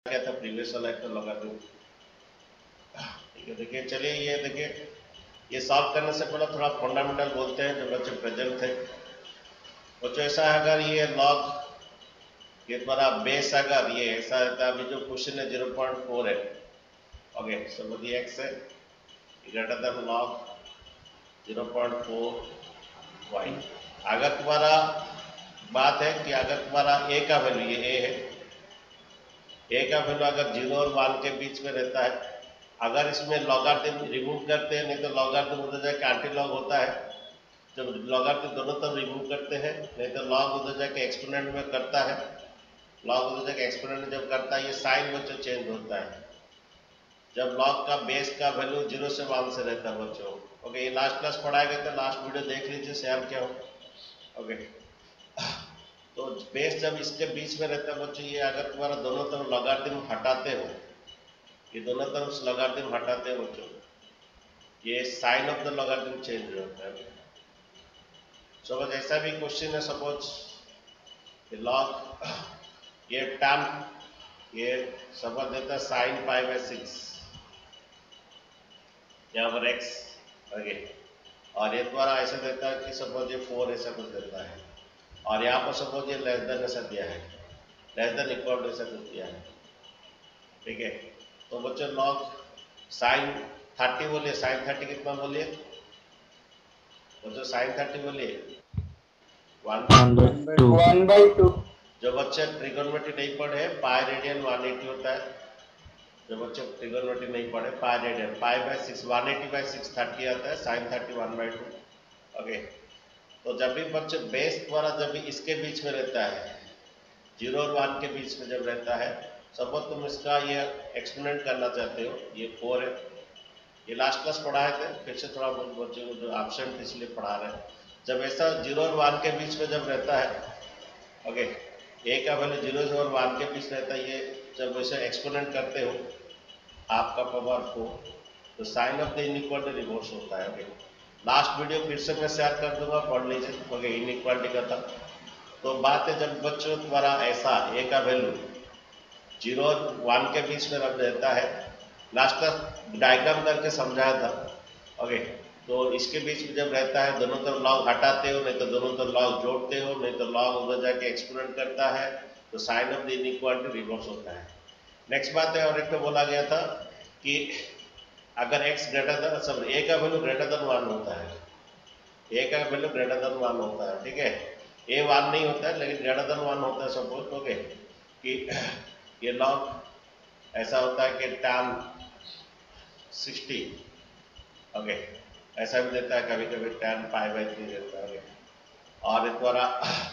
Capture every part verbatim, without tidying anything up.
क्या था प्रीवियस वाला एक तो लगा दूं। ठीक है, देखिए चलिए ये देखिए ये सॉल्व करने से पहले थोड़ा फंडामेंटल बोलते हैं जो बच्चे प्रेजेंट थे। बच्चों ऐसा है अगर ये लॉग ये तुम्हारा बेस अगर ये ऐसा रहता है, अभी जो क्वेश्चन है जीरो पॉइंट फोर है। ओके सो ये एक्स है greater than log zero point four Y. अगर तुम्हारा बात है कि अगर तुम्हारा ए का वैल्यू ये ए है, ए का वैल्यू अगर जीरो और वन के बीच में रहता है, अगर इसमें लॉगारिथम रिमूव करते हैं, नहीं तो लॉगारिथम उधर जाके एंटी लॉग होता है। जब लॉगारिथम दोनों तरफ रिमूव करते हैं, नहीं तो लॉग उधर जाके एक्सपोनेंट में करता है, लॉग उधर जाके एक्सपोनेंट में जब करता है ये साइन बच्चों चेंज होता है जब लॉग का बेस का वैल्यू जीरो से वन से रहता है बच्चों। ओके ये लास्ट क्लास पढ़ाया गया था, लास्ट वीडियो देख लीजिए शेयर क्या हो। ओके तो बेस जब इसके बीच में रहता है बच्चों, ये अगर तुम्हारा दोनों तरफ लॉगारिथम हटाते हो, ये दोनों तरफ लॉगारिथम हटाते हो बच्चों, ये sign of the logarithm change होता है। सपोज ऐसा भी क्वेश्चन है, सपोज लॉग ये टर्म ये सपोज देता है साइन पाई बाय सिक्स, यहाँ पर एक्स ओके, और ये द्वारा ऐसा देता है कि सपोज ये फोर ऐसा कुछ देता है, और यहाँ पर सपोज ये लेस देन ऐसा दिया है, लेस देन इक्वल टू ऐसा कुछ दिया है। ठीक है तो बच्चों लॉग साइन थर्टी बोलिए, साइन थर्टी कितना बोलिए बच्चों, साइन थर्टी बोलिए वन बाई टू। जो बच्चे ट्रिगोनोमेट्री नहीं पढ़े पाई रेडियन वन एटी होता है, जो बच्चे ट्रिगोनोमेट्री नहीं पढ़े pi radian pi by six one eighty by six thirty आता है, sine thirty one by two. Okay तो जब भी बच्चे बेस द्वारा जब भी इसके बीच में रहता है, जीरो और वन के बीच में जब रहता है, सपोज तुम इसका ये एक्सपेरिमेंट करना चाहते हो, ये फोर है, ये लास्ट क्लास पढ़ाए थे, फिर से थोड़ा बहुत बच्चों को जो एब्सेंट इसलिए पढ़ा रहे हैं। जब ऐसा जीरो और वन के बीच में जब रहता है, ओके ए का वैल्यू जीरो और वन के बीच रहता है, ये जब वैसे एक्सपोनेंट करते हो आपका पावर फोर, तो sign of the inequality reverse होता है। ओके लास्ट वीडियो फिर से मैं शेयर कर दूंगा, पढ़ लीजिए। ओके इनइक्वालिटी का था तो बात है जब बच्चों द्वारा ऐसा ए का वैल्यू जीरो और वन के बीच में रख रहता है, लास्ट का डायग्राम करके समझाया था। ओके तो इसके बीच में जब रहता है, दोनों तरफ लॉग हटाते हो, नहीं तो दोनों तरफ लॉग जोड़ते हो, नहीं तो लॉग उधर जाके एक्सपोनेंट करता है, तो sign of the inequality reverse होता है। नेक्स्ट बात है, और एक तो बोला गया था कि अगर x ग्रेटर देन सब a का वैल्यू ग्रेटर देन वन होता है, a का वैल्यू ग्रेटर देन वन होता है, ठीक है a वन नहीं होता है लेकिन ग्रेटर देन वन होता है सपोज। ओके कि ये लॉग ऐसा होता है कि tan सिक्सटी ओके ऐसा भी देता है, कभी कभी tan पाई बाई थ्री देता है। और इस द्वारा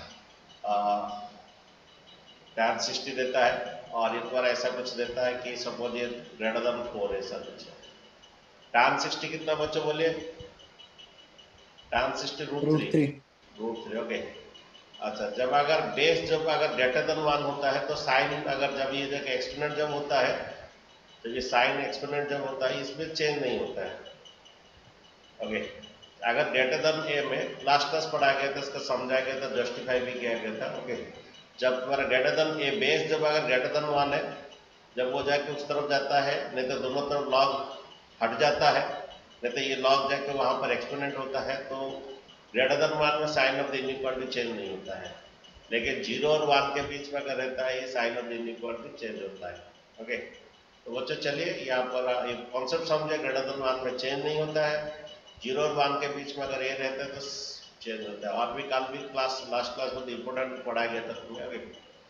tan सिक्सटी देता है, और इस द्वारा ऐसा कुछ देता है कि सपोज ये ग्रेटर देन फोर ऐसा कुछ है। tan सिक्सटी कितना बच्चों बोलिए, tan sixty root three root three okay. अच्छा जब अगर बेस जब अगर ग्रेटर देन वन होता है तो साइन अगर जब ये जगह एक्सपोनेंट जब होता है, तो ये साइन एक्सपोनेंट जब होता है इसमें चेंज नहीं होता है। ओके अगर ग्रेटर देन ए में लास्ट क्लास पढ़ाया गया था, इसका समझाया गया था, जस्टिफाई भी किया गया था। ओके जब तुम्हारा ग्रेटर देन ए बेस जब अगर ग्रेटर देन वन है, जब वो जाके उस तरफ जाता है, नहीं तो दोनों तरफ लॉग हट जाता है, नहीं तो ये लॉग जाके वहां पर एक्सपोनेंट होता है, तो ग्रेटर देन वन में sign of the inequality change नहीं होता है। लेकिन जीरो और वन के बीच में अगर रहता है, ये sign of the inequality change होता है। ओके तो बच्चों चलिए यहाँ पर ये कॉन्सेप्ट समझे, ग्रेटर देन वन में चेंज नहीं होता है, जीरो और वन के बीच में अगर ये रहता है तो चेंज होता है। और भी कल भी क्लास लास्ट क्लास में इंपोर्टेंट पढ़ाया गया था तुम्हें। ओके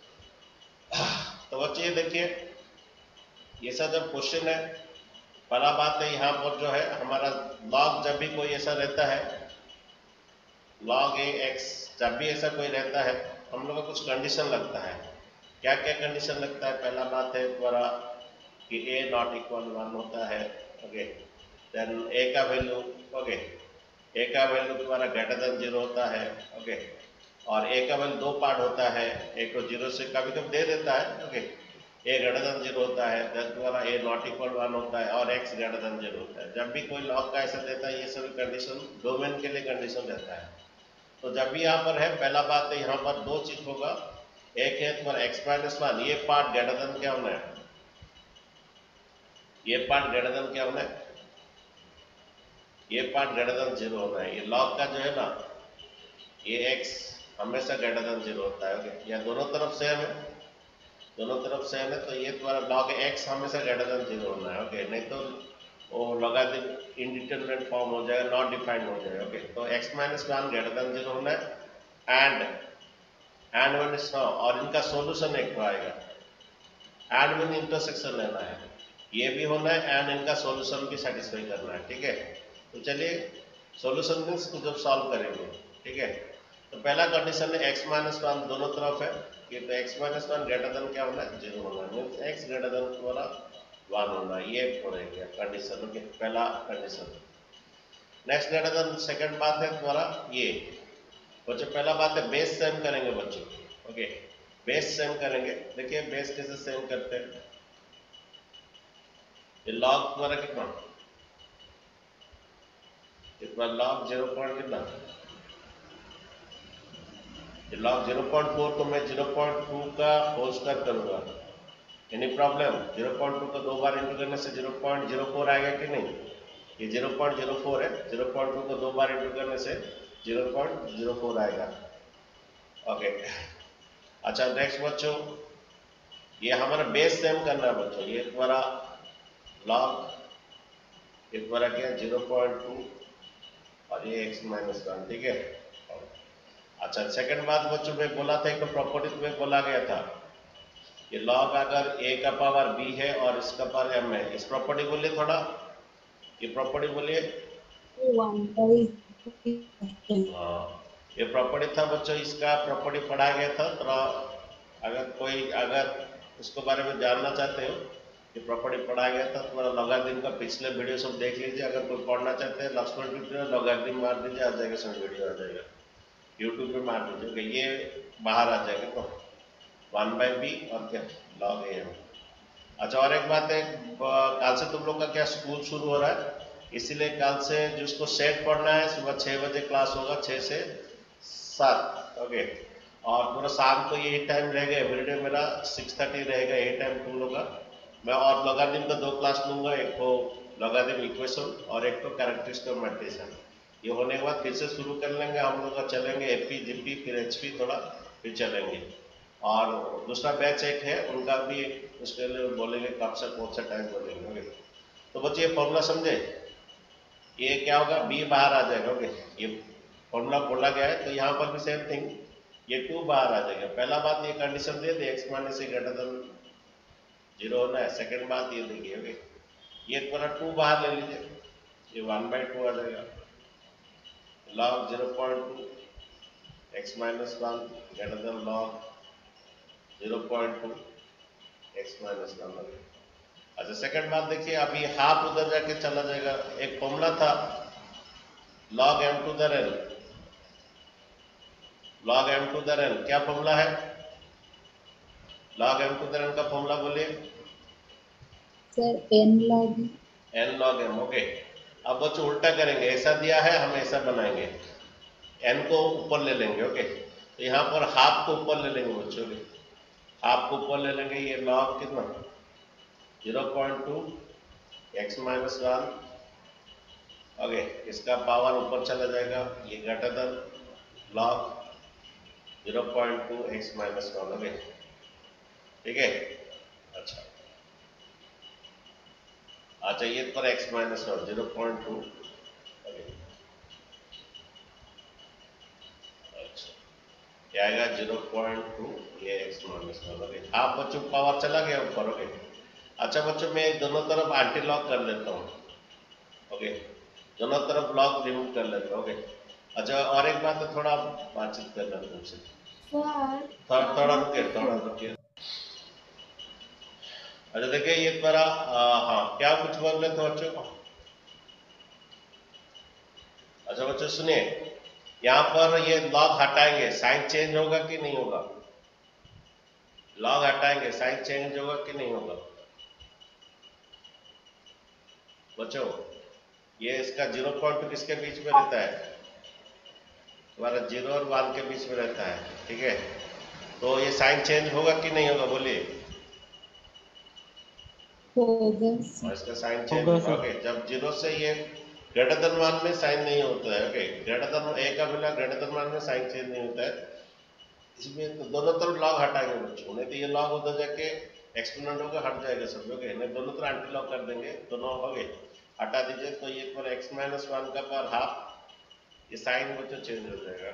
तो बच्चे ये देखिए ये सब जब क्वेश्चन है, पहला बात है यहाँ पर जो है हमारा लॉग जब भी कोई ऐसा रहता है, लॉग ए एक्स जब भी ऐसा कोई रहता है, हम लोग को कुछ कंडीशन लगता है। क्या क्या कंडीशन लगता है, पहला बात है द्वारा कि ए नॉट इक्वल वन होता है। ओके देन ए का वैल्यू ओके ए का वैल्यू तुम्हारा ग्रेटर देन जीरो होता है। ओके और ए का वैल्यू दो पार्ट होता है, एक तो जीरो से कभी कभी दे देता है। Okay A greater than zero होता है, देन तुम्हारा ए नॉट इक्वल वन होता है, और एक्स ग्रेटर देन जीरो होता है। जब भी कोई लॉग का ऐसा देता है, ये सभी कंडीशन डोमेन के लिए कंडीशन रहता है। तो जब भी यहाँ पर है, पहला बात है यहाँ पर दो चीज होगा, एक है तुम्हारा एक्स माइनस वन, ये पार्ट ग्रेटर देन क्या होना है, ये पार्ट ग्रेटर देन क्या होना है, ये पार्ट ग्रेटर देन जीरो होना है। ये लॉग का जो है ना, ये x हमेशा ग्रेटर देन जीरो होता है। ओके, या दोनों तरफ सेम है, दोनों तरफ सेम है, तो ये तुम्हारा लॉग x हमेशा ग्रेटर देन जीरो होना है। ओके, नहीं तो वो लॉगरिथम इंडिटरमिनेट फॉर्म हो जाएगा, नॉट डिफाइंड हो जाएगा। ओके, तो x minus one greater than zero होना है and and one is now, और इनका सॉल्यूशन एक तो आएगा, एंड वन इंटरसेक्शन लेना है, ये भी होना है एंड इनका सॉल्यूशन भी सेटिस्फाई करना है। ठीक है, तो चलिए सॉल्यूशन मीन्स को जब सॉल्व करेंगे। ठीक है, तो पहला कंडीशन है x माइनस वन दोनों तरफ है कि तो x minus one greater than क्या होना है, जीरो होना है, मीन्स x ग्रेटर देन तुम्हारा वन होना है, ये हो रहेगा कंडीशन। ओके, पहला condition. Next greater than second बात है तुम्हारा ये बच्चों, पहला बात है बेस सेम करेंगे बच्चों। ओके, बेस सेम करेंगे। देखिए बेस कैसे सेम करते हैं, ये लॉग तुम्हारा कितना, इतना लॉग जीरो पॉइंट कितना, ये लॉग जीरो पॉइंट फोर को मैं जीरो पॉइंट टू का होल स्क्वायर करूंगा, any problem? Zero point two को दो बार इंटू करने से जीरो पॉइंट जीरो फोर आएगा कि नहीं, ये जीरो पॉइंट जीरो फोर है, जीरो पॉइंट टू को दो बार इंटू करने से जीरो पॉइंट जीरो फोर आएगा। ओके, अच्छा नेक्स्ट बच्चों, ये हमारा बेस सेम करना है बच्चों, ये तुम्हारा लॉग, ये तुम्हारा क्या है जीरो पॉइंट टू और ये x माइनस वन। ठीक है, अच्छा सेकंड बात बच्चों में बोला था, एक प्रॉपर्टी में बोला गया था, ये लॉग अगर a का पावर b है और इसका पावर m है, इस प्रॉपर्टी बोलिए थोड़ा, ये प्रॉपर्टी बोलिए। हाँ, ये प्रॉपर्टी था बच्चों, इसका प्रॉपर्टी पढ़ाया गया था थोड़ा, अगर कोई अगर इसके बारे में जानना चाहते हो, ये प्रॉपर्टी पढ़ाया गया था तुम्हारा लॉगरिथम का, पिछले वीडियो सब देख लीजिए। अगर कोई पढ़ना चाहते हैं लक्ष्मण ट्यूटोरियल लॉगरिथम मार दीजिए, आ जाएगा, सब वीडियो आ जाएगा, यूट्यूब पे मार दीजिए, ये बाहर आ जाएगा। तो वन बाई बी और क्या लॉग ए एम। अच्छा और एक बात है, कल से तुम लोग का क्या स्कूल शुरू हो रहा है, इसीलिए कल से जिसको सेट पढ़ना है सुबह छः बजे क्लास होगा, छः से सात। ओके, और पूरा शाम को यही टाइम रहेगा, एवरीडे मेरा सिक्स थर्टी रहेगा, यही टाइम तुम लोग का। मैं और लॉगरिथम का दो क्लास लूंगा, एक तो लॉगरिथम इक्वेशन और एक तो कैरेक्टरिस्टिक मेट्रिसेस। ये होने के बाद फिर से शुरू कर लेंगे हम लोग का, चलेंगे एपी जीपी फिर एचपी थोड़ा फिर चलेंगे। और दूसरा बैच एक है उनका भी, उसके लिए बोलेंगे कब से कौन सा टाइम बोलेंगे। तो बच्चे ये फॉर्मूला समझे, ये क्या होगा, बी बाहर आ जाएगा। ओके, ये फॉर्मूला बोला गया है, तो यहाँ पर भी सेम थिंग, ये टू बाहर आ जाएगा। पहला बात ये कंडीशन दे दे एक्स माइनस से ग्रेटर देन जीरो होना है। सेकंड बात ये देखिए, ओके ये पूरा टू बाहर ले लीजिए, ये वन बाई टू आ जाएगा, log zero point two x minus one greater than log zero point two x minus one. अच्छा सेकंड बात देखिए, अभी हाफ उधर जाके चला जाएगा, एक फॉर्मूला था log m to the n, log m to the n क्या फॉर्मूला है, log m to the n का फॉर्मूला बोलिए sir, n log n log m। Okay, अब बच्चों उल्टा करेंगे, ऐसा दिया है हम ऐसा बनाएंगे, n को ऊपर ले लेंगे। ओके, तो यहाँ पर हाफ को ऊपर ले लेंगे बच्चों, हाफ को ऊपर ले लेंगे, ये log कितना zero point two x minus one. Okay, इसका पावर ऊपर चला जाएगा, ये greater than log zero point two x minus one. Okay ठीक है, अच्छा अच्छा ये पर x minus one zero point two. अच्छा क्या आएगा जीरो पॉइंट टू, ये x minus one. Okay, half बच्चों पावर चला गया ऊपर। ओके, अच्छा बच्चों मैं दोनों तरफ एंटी लॉक कर लेता हूँ। ओके, दोनों तरफ लॉक रिमूव कर लेता हूँ। ओके, अच्छा और एक बात है, थोड़ा बातचीत करना तुमसे, थोड़ा थोड़ा रुके थोड़ा रुके। अच्छा देखिए ये तुम्हारा हाँ क्या कुछ बोल रहे थे बच्चों। अच्छा बच्चों सुनिए, यहाँ पर ये लॉग हटाएंगे, साइन चेंज होगा कि नहीं होगा, लॉग हटाएंगे साइन चेंज होगा कि नहीं होगा बच्चों। ये इसका जीरो पॉइंट किसके बीच में रहता है, तुम्हारा जीरो और वन के बीच में रहता है। ठीक है, तो ये साइन चेंज होगा कि नहीं होगा बोलिए। होगा और सर। इसका साइन चेंज होगा होगा। सर। ओके, जब जीरो से ये ग्रेटर देन वन में साइन नहीं होता है। ओके, ग्रेटर देन ए का मिला ग्रेटर देन वन में साइन चेंज नहीं होता है, इसमें तो दोनों तरफ लॉग हटाएंगे बच्चों, नहीं तो ये लॉग उधर जाके एक्सपोनेंट होकर हट जाएगा सब। ओके, नहीं दोनों तरफ एंटी लॉग कर देंगे, दोनों हो गए, हटा दीजिए तो ये पर एक्स माइनस वन का पर हाफ ये साइन बच्चों चेंज हो जाएगा।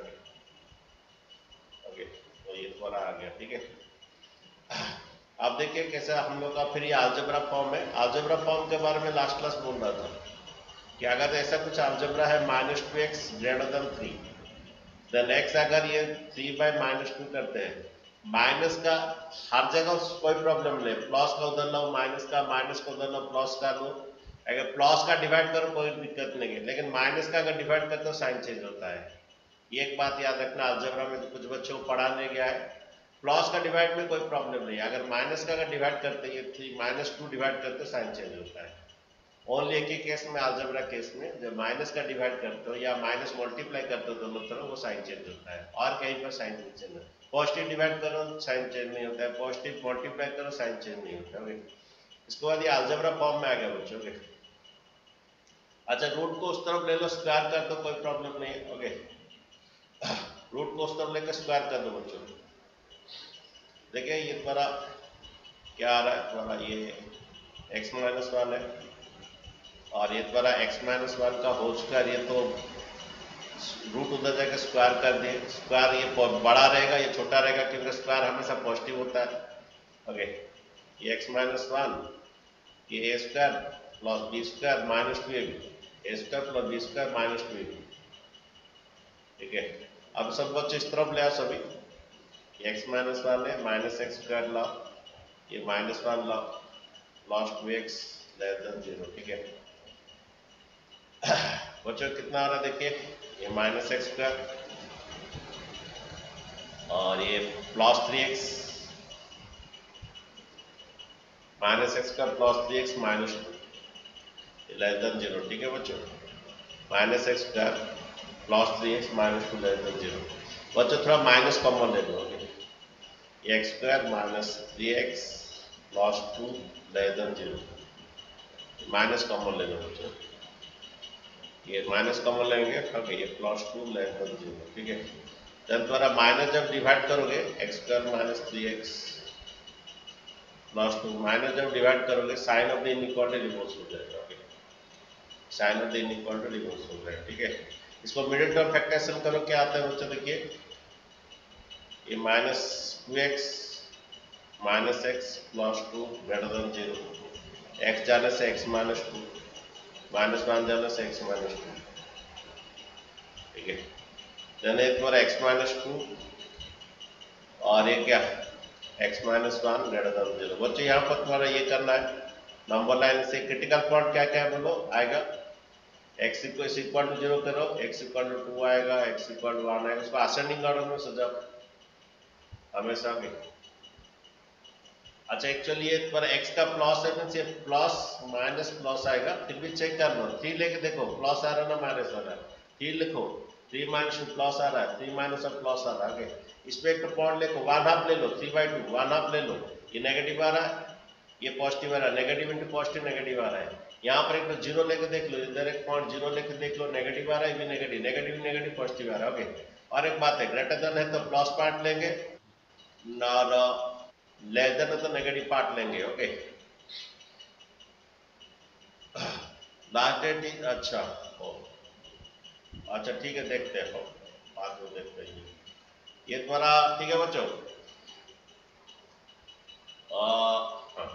ओके, तो ये थोड़ा आ गया, ठीक है। अब देखिए कैसे हम लोग का फिर ये अलजेब्रा फॉर्म है। अलजेब्रा फॉर्म के बारे में लास्ट क्लास बोल रहा था कि अगर ऐसा कुछ अलजेब्रा है minus two x greater than three, then x अगर ये थ्री बाई माइनस टू करते हैं, माइनस का हर जगह कोई प्रॉब्लम नहीं, प्लस का उधर लो, माइनस का माइनस का उधर लो, प्लस का लो, अगर प्लस का डिवाइड करो कोई दिक्कत नहीं है, लेकिन माइनस का अगर डिवाइड करते हो साइन चेंज होता है। ये एक बात याद रखना, अलजेब्रा में तो कुछ बच्चों को पढ़ाने गया है, प्लस का डिवाइड में कोई प्रॉब्लम नहीं, अगर माइनस का अगर डिवाइड करते हैं थ्री माइनस टू डिवाइड करते हो साइन चेंज होता है। ओनली एक ही केस में, अलजेब्रा केस में जब माइनस का डिवाइड करते हो या माइनस मल्टीप्लाई करते हो दोनों तरफ, वो साइन चेंज होता है, और कहीं पर साइन चेंज नहीं। पॉजिटिव डिवाइड करो साइन चेंज नहीं होता है, पॉजिटिव मल्टीप्लाई करो साइन चेंज नहीं होता है। इसके बाद ये अलजेब्रा फॉर्म में आ गया बच्चों के। अच्छा, रूट को उस तरफ ले लो, स्क्वायर कर दो, कोई प्रॉब्लम नहीं है। ओके, रूट को उस तरफ लेकर स्क्वायर कर दो बच्चों। देखिए ये तुम्हारा क्या आ रहा है, तुम्हारा ये एक्स माइनस वन है और ये तुम्हारा एक्स माइनस वन का होल स्क्वायर, ये तो रूट उधर जाकर स्क्वायर कर दिए, स्क्वायर ये बड़ा रहेगा ये छोटा रहेगा क्योंकि स्क्वायर हमेशा पॉजिटिव होता है। ओके, ये एक्स माइनस वन ये a square plus b square minus two a b, a square plus b square minus two a b, ठीक है। अब सब बच्चे इस तरफ ले आओ सभी, एक्स माइनस वन है माइनस एक्स स्क्वायर ला, ये माइनस वन ला, plus two x less than zero, ठीक है। बच्चों कितना आ रहा है देखिए, ये माइनस एक्स स्क्वायर और ये plus three x, minus x square plus three x minus two less than zero, ठीक है बच्चों। Minus x square plus three x minus two less than zero. बच्चों थोड़ा माइनस कॉमन ले लो, x square minus three x plus two less than zero, minus common ले लो बच्चों, ये माइनस कॉमन लेंगे। ओके, ये plus two less than zero, ठीक है। जब तुम्हारा माइनस जब डिवाइड करोगे x square minus three x plus two, minus जब डिवाइड करोगे sign of the inequality reverse हो जाएगा। Okay, sign of the inequality reverse हो जाएगा, ठीक है। इसको मिडिल टर्म फैक्टराइजेशन करो, क्या आता है बच्चों देखिए, ये minus two x minus x plus two greater than zero, x जाने से x minus two minus one जाने से एक्स माइनस टू, ठीक है। देन एक बार एक्स माइनस टू और ये क्या x minus one greater than zero. बच्चों यहाँ पर तुम्हारा ये करना है, नंबर लाइन से क्रिटिकल पॉइंट क्या क्या है बोलो, आएगा एक्स इक्वल टू जीरो करो, एक्स इक्वल टू टू आएगा, एक्स इक्वल टू वन आएगा, उसको असेंडिंग ऑर्डर में सजाओ हमेशा भी। अच्छा, एक्चुअली ये पर x का प्लस है मींस ये प्लस माइनस प्लस आएगा, फिर भी चेक कर लो, थ्री लेके देखो प्लस आ रहा है ना माइनस आ रहा है, थ्री लिखो, थ्री माइनस प्लस आ रहा है, थ्री माइनस और प्लस आ रहा है। इस पे एक पॉइंट लिखो, वन हाफ ले लो, three by two one half ले लो, ये नेगेटिव आ रहा है ये पॉजिटिव आ रहा है, नेगेटिव इंटू पॉजिटिव नेगेटिव आ रहा है। यहाँ पर एक तो जीरो लेके देख लो, इधर एक पॉइंट जीरो लेके देख लो, नेगेटिव आ रहा है, ये भी नेगेटिव, नेगेटिव नेगेटिव पॉजिटिव आ रहा है। ओके, और एक बात है, ग्रेटर देन है तो प्लस पार्ट लेंगे और लेस देन है तो नेगेटिव पार्ट लेंगे। ओके, लास्ट डेट अच्छा हो, अच्छा ठीक है, देखते हैं बाद में देखते हैं ये तुम्हारा, ठीक है बच्चों। हाँ,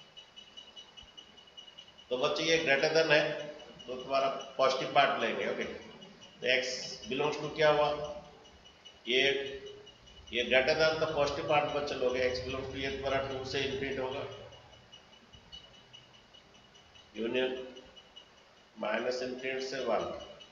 तो बच्चे ये ग्रेटर देन है तो तुम्हारा पॉजिटिव पार्ट लेंगे। ओके, तो x बिलोंग्स टू क्या हुआ, ये ये ग्रेटर देन तो पॉजिटिव पार्ट बच्चे लोगे, x बिलोंग्स टू ये तुम्हारा टू से इन्फिनिट होगा, यूनियन माइनस इन्फिनिट से वन,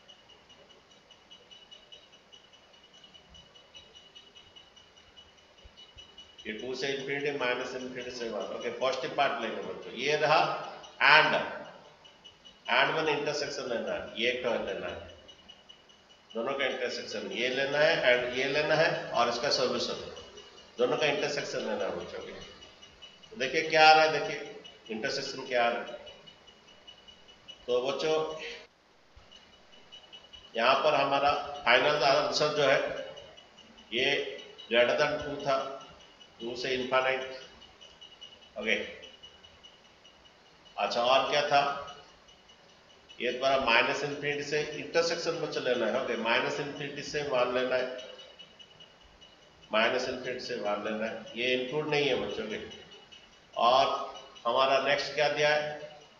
ये टू से इन्फिनिटी माइनस इन्फिनिटी से वन। ओके, पॉजिटिव पार्ट लेंगे बच्चों, ये रहा एंड एंड में इंटरसेक्शन लेना है, ये एक लेना है, दोनों का इंटरसेक्शन ये लेना है एंड ये लेना है और इसका सॉल्यूशन, दोनों का इंटरसेक्शन लेना है बच्चों के। तो देखिए क्या आ रहा है, देखिए इंटरसेक्शन क्या है। तो बच्चों यहाँ पर हमारा फाइनल आंसर जो है ये ग्रेटर देन टू था, टू से इनफाइनाइट। ओके, अच्छा और क्या था, ये द्वारा माइनस इन्फिनिटी से इंटरसेक्शन में चले लेना है। ओके, माइनस इन्फिनिटी से मान लेना है, माइनस इन्फिनिटी से मान लेना है, ये इंक्लूड नहीं है बच्चों के। और हमारा नेक्स्ट क्या दिया है,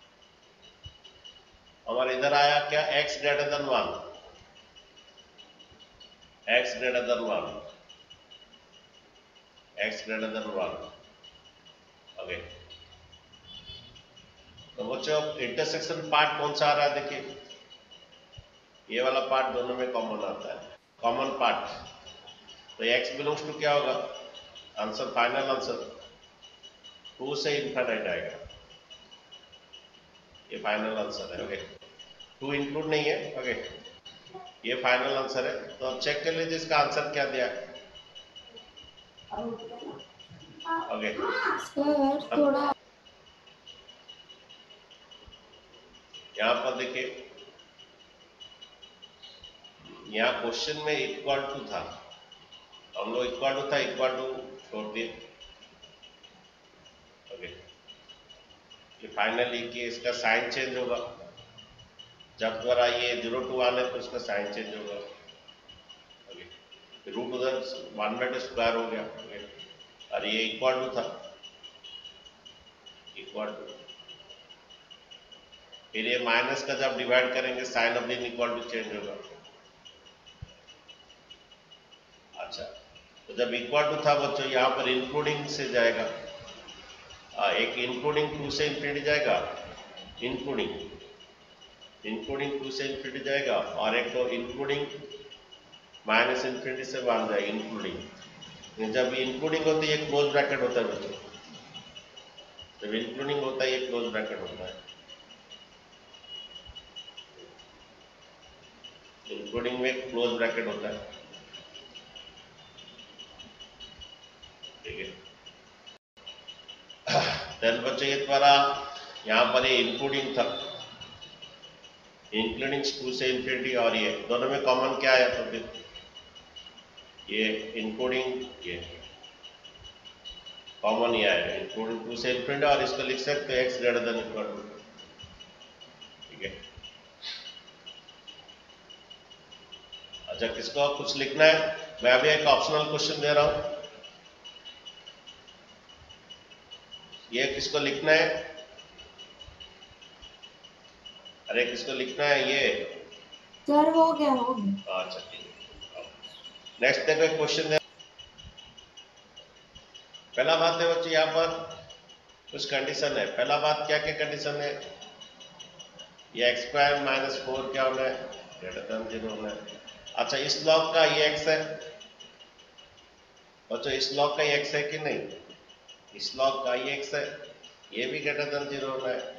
हमारे इधर आया क्या, x greater than one, x greater than one, x greater than one. Okay, तो बच्चों इंटरसेक्शन पार्ट कौन सा आ रहा है, देखिए ये वाला पार्ट दोनों में कॉमन आता है, कॉमन पार्ट। तो x बिलोंग्स टू क्या होगा, आंसर फाइनल आंसर टू से इनफाइनाइट आएगा, ये फाइनल आंसर है। ओके, टू इंक्लूड नहीं है। ओके, ये फाइनल आंसर है। तो अब चेक कर लीजिए इसका आंसर क्या दिया। ओके सर थोड़ा यहाँ पर देखिए, यहाँ क्वेश्चन में इक्वल टू था, हम लोग इक्वल टू था, इक्वल टू छोड़ दिए। ओके, ये फाइनली कि इसका साइन चेंज होगा, जब द्वारा ये जीरो टू वन है तो इसका साइन चेंज होगा। ओके, रूट उधर वन बाई टू स्क्वायर हो गया। ओके, और ये इक्वल टू था, इक्वल टू, फिर ये माइनस का जब डिवाइड करेंगे sign of the equal to change होगा। अच्छा, तो जब इक्वल टू था बच्चों यहाँ पर इंक्लूडिंग से जाएगा, आ, एक इंक्लूडिंग टू से इंफिनिटी जाएगा, इंक्लूडिंग इंक्लूडिंग टू से इंफिनिटी जाएगा, और एक तो इंक्लूडिंग माइनस इंफिनिटी से वन जाएगा, इंक्लूडिंग। जब इंक्लूडिंग होती है क्लोज ब्रैकेट होता है बच्चों, जब इंक्लूडिंग होता है ये क्लोज ब्रैकेट होता है, इंक्लूडिंग में क्लोज ब्रैकेट होता है। ठीक है, देन बच्चों ये द्वारा यहाँ पर ये इंक्लूडिंग था, इंक्लूडिंग टू से इंफिनिटी, और ये दोनों में कॉमन क्या आया, तो फिर ये इंक्लूडिंग ये कॉमन ही आएगा, इंक्लूडिंग टू से इंफिनिटी, और इसको लिख सकते हैं x greater than equal to. ठीक है, अच्छा किसको कुछ लिखना है, मैं अभी एक ऑप्शनल क्वेश्चन दे रहा हूं, ये किसको लिखना है, अरे किसको लिखना है ये, सर हो गया हो गया। अच्छा ठीक है, नेक्स्ट देखो एक क्वेश्चन दे। पहला बात है बच्चे यहाँ पर कुछ कंडीशन है, पहला बात क्या क्या कंडीशन है, ये एक्स स्क्वायर माइनस फोर क्या होना है, ग्रेटर देन जीरो होना है। अच्छा इस लॉग का ये एक्स है बच्चों, इस लॉग का ये एक्स है कि नहीं, इस लॉग का ये एक्स है, ये भी ग्रेटर देन जीरो होना है।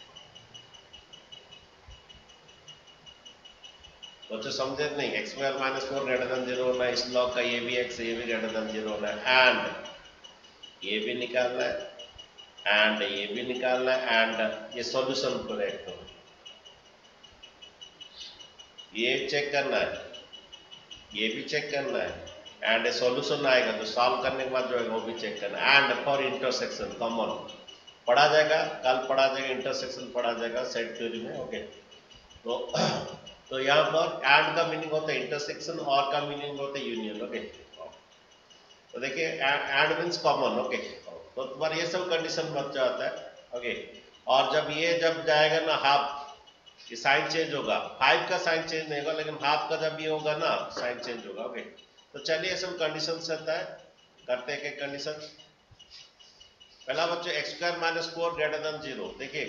बच्चों समझे नहीं, x square minus four greater than zero होना है, इस लॉग का ये भी एक्स है, ये भी ग्रेटर देन जीरो होना है, एंड ये भी निकालना है, एंड ये भी निकालना है, एंड ये सॉल्यूशन करेक्ट हो, ये चेक करना है, ये भी चेक करना है, एंड सॉल्यूशन आएगा तो सॉल्व करने के बाद जो है वो भी चेक करना है। एंड फॉर इंटरसेक्शन कॉमन पढ़ा जाएगा, कल पढ़ा जाएगा, इंटरसेक्शन पढ़ा जाएगा सेट थ्योरी में। ओके, तो तो यहाँ पर एंड का मीनिंग होता है इंटरसेक्शन, और का मीनिंग होता है यूनियन। ओके, तो देखिए एंड मीन्स कॉमन। ओके, तो तुम्हारा ये सब कंडीशन बच जाता है। ओके, और जब ये जब जाएगा ना हाफ, ये साइन चेंज होगा, फाइव का साइन चेंज नहीं होगा, लेकिन हाफ का जब ये होगा ना साइन चेंज होगा। ओके, तो चलिए सब कंडीशन रहता है, करते हैं कंडीशन। पहला बच्चों x square minus four greater than zero, देखिए